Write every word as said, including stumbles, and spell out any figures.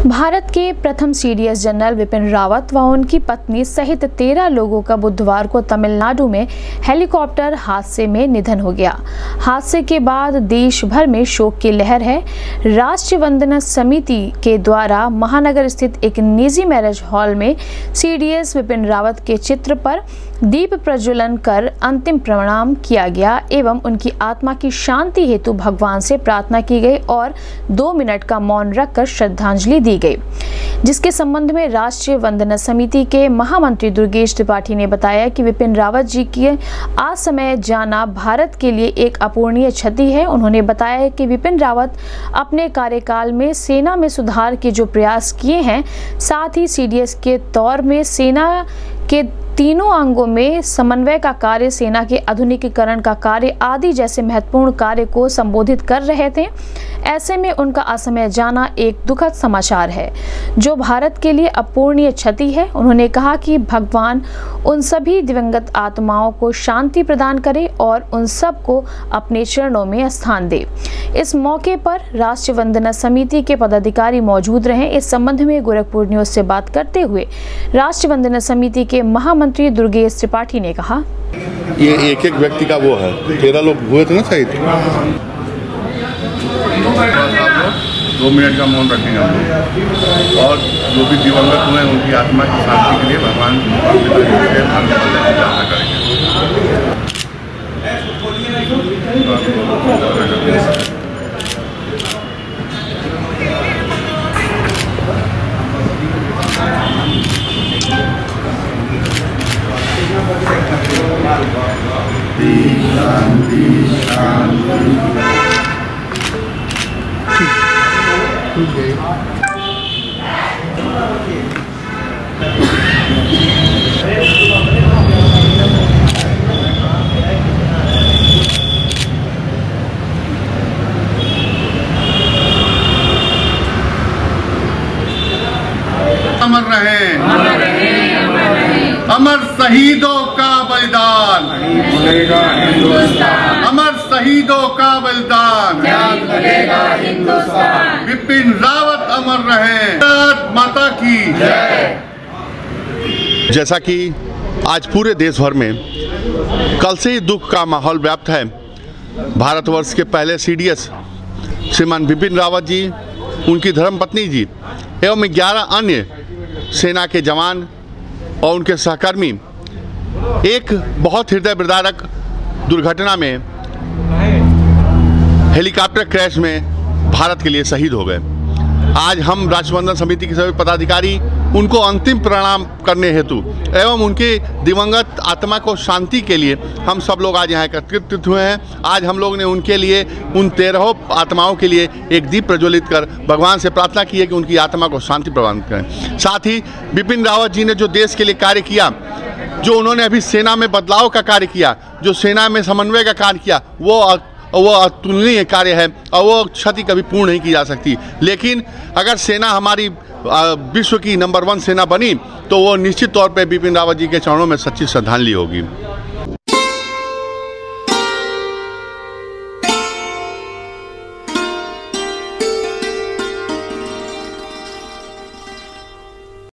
भारत के प्रथम CDS general Vipin Rawat व उनकी पत्नी सहित तेरह लोगों का बुधवार को तमिलनाडु में हेलीकॉप्टर हादसे में निधन हो गया। हादसे के बाद देश भर में शोक की लहर है। राष्ट्रीय वंदना समिति के द्वारा महानगर स्थित एक निजी मैरिज हॉल में सीडीएस विपिन रावत के चित्र पर दीप प्रज्वलन कर अंतिम प्रणाम किया गया एवं उनकी आत्मा की शांति हेतु भगवान से प्रार्थना की गई और दो मिनट का मौन रखकर श्रद्धांजलि दी गई, जिसके संबंध में राष्ट्रीय वंदना समिति के महामंत्री दुर्गेश त्रिपाठी ने बताया कि विपिन रावत जी की आज समय जाना भारत के लिए एक अपूरणीय क्षति है। उन्होंने बताया कि विपिन रावत अपने कार्यकाल में सेना में सुधार के जो प्रयास किए हैं, साथ ही सीडीएस के तौर में सेना के तीनों अंगों में समन्वय का कार्य, सेना के आधुनिकीकरण का कार्य आदि जैसे महत्वपूर्ण कार्य को संबोधित कर रहे थे। ऐसे में उनका असमय जाना एक दुखद समाचार है जो भारत के लिए अपूरणीय क्षति है। उन्होंने कहा कि भगवान उन सभी दिवंगत आत्माओं को शांति प्रदान करे और उन सब को अपने चरणों में स्थान दे। इस मौके पर राष्ट्रीय वंदना समिति के पदाधिकारी मौजूद रहे। इस संबंध में गोरखपुर न्यूज से बात करते हुए राष्ट्रीय वंदना समिति के महामंत्री दुर्गेश त्रिपाठी ने कहा, ये एक एक व्यक्ति का वो है, तेरह लोग हुए थे ना शायद। दो मिनट का मौन रखेंगे हम लोग और जो भी दिवंगत हुए हैं उनकी आत्मा की शांति के लिए भगवान प्रार्थना करेंगे। अमर रहें, अमर शहीदों का बलिदान, अमर शहीदों का बलिदान, विपिन रावत अमर रहें। भारत माता की जय। जैसा कि आज पूरे देश भर में कल से ही दुख का माहौल व्याप्त है। भारतवर्ष के पहले सीडीएस श्रीमान विपिन रावत जी, उनकी धर्मपत्नी जी एवं ग्यारह अन्य सेना के जवान और उनके सहकर्मी एक बहुत हृदय विदारक दुर्घटना में हेलीकॉप्टर क्रैश में भारत के लिए शहीद हो गए। आज हम राष्ट्रीय वंदना समिति के सभी पदाधिकारी उनको अंतिम प्रणाम करने हेतु एवं उनके दिवंगत आत्मा को शांति के लिए हम सब लोग आज यहाँ एकत्रित हुए हैं। आज हम लोग ने उनके लिए, उन तेरहों आत्माओं के लिए एक दीप प्रज्वलित कर भगवान से प्रार्थना की है कि उनकी आत्मा को शांति प्रदान करें। साथ ही विपिन रावत जी ने जो देश के लिए कार्य किया, जो उन्होंने अभी सेना में बदलाव का कार्य किया, जो सेना में समन्वय का कार्य किया, वो वो अतुलनीय कार्य है और वो क्षति कभी पूर्ण नहीं की जा सकती। लेकिन अगर सेना हमारी विश्व की नंबर वन सेना बनी तो वो निश्चित तौर पे विपिन रावत जी के चरणों में सच्ची श्रद्धांजलि होगी।